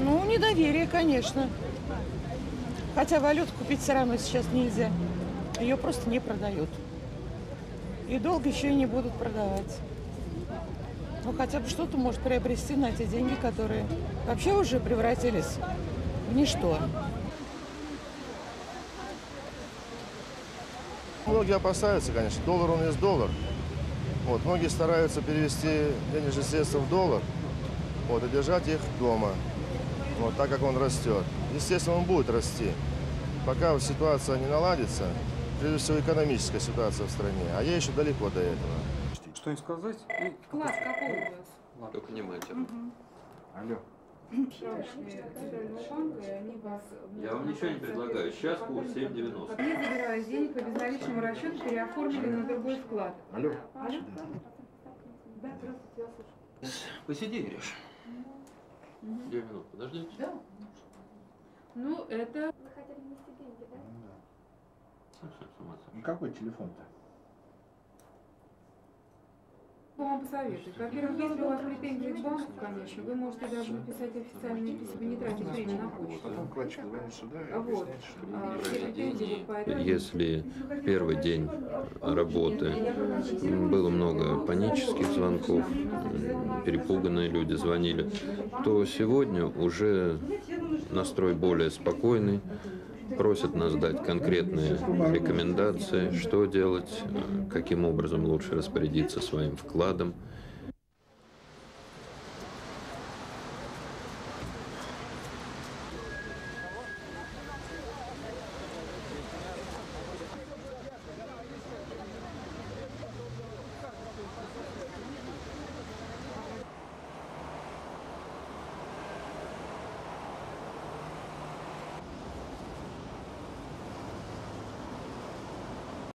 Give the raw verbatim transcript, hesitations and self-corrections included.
Ну, недоверие, конечно. Хотя валюту купить все равно сейчас нельзя. Ее просто не продают. И долго еще и не будут продавать. Ну, хотя бы что-то может приобрести на те деньги, которые вообще уже превратились в ничто. Многие опасаются, конечно. Доллар, он есть доллар. Вот. Многие стараются перевести денежные средства в доллар, вот, и держать их дома, вот, так как он растет. Естественно, он будет расти. Пока вот ситуация не наладится, прежде всего экономическая ситуация в стране, а ей еще далеко до этого. Что-нибудь сказать? И... Класс какой у вас? Ладно. Только внимательно. Угу. Алло. Я вам ничего не предлагаю. Сейчас курс семь девяносто. Я забираю денег по безналичному расчету, переоформили на другой вклад. Алло. Алло? Да, здравствуйте, я слушаю. Посиди, Гриш. Две минуты, подождите. Да. Ну, это... Вы хотели внести деньги, да? Совсем с ума сошел. И какой телефон-то? Что вам посоветовать? Во-первых, если у вас претензии к банку, конечно, вы можете даже написать официальные письма, не тратить время на почту. Потом вкладчик звонит сюда и Вот. объясняет, что... А, все претензии по этому... Если первый день работы было много панических звонков, перепуганные люди звонили, то сегодня уже настрой более спокойный, просят нас дать конкретные рекомендации, что делать, каким образом лучше распорядиться своим вкладом